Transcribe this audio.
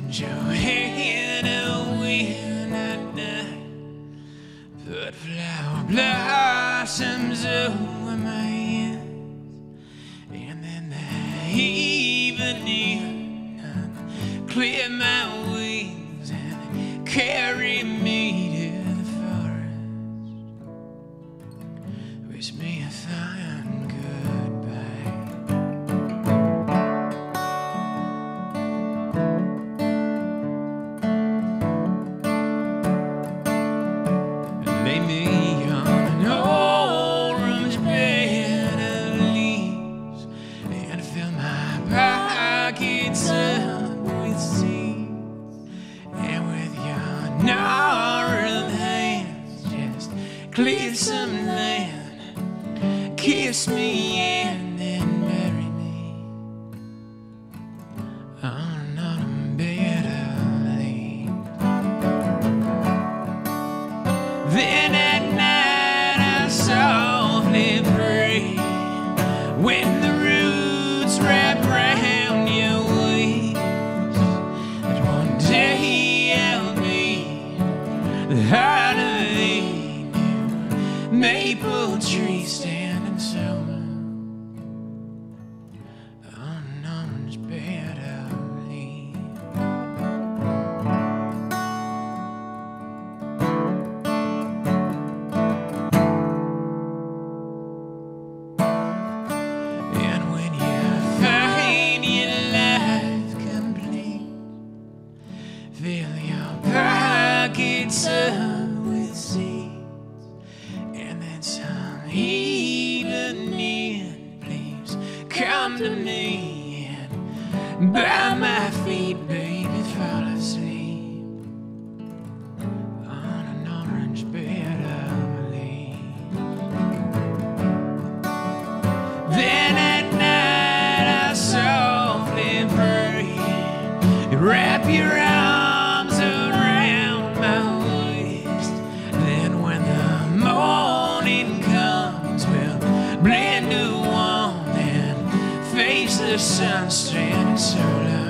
your hand away at night. Put flower blossoms over my hands. And then that evening clear my wings and carry me to the forest. Wish me a fine goodbye. Lay me on an orange bed of leaves and fill my pockets up with seeds. And with your gnarled hands, just clear some land, kiss me and then bury me on an autumn bed of leaves. Then at night I softly pray when the roots wrap round your waist, that one day I'll be the heart of a new maple tree standing summer on an orange bed of leaves. And when you find your life complete, fill your pockets up with seeds. And then some evening, please come to me and by my feet, baby, fall asleep on an orange bed of leaves. Then at night I softly pray, you wrap your arms around my waist. Then when the morning comes, we'll blend to one and face the sun stranded so long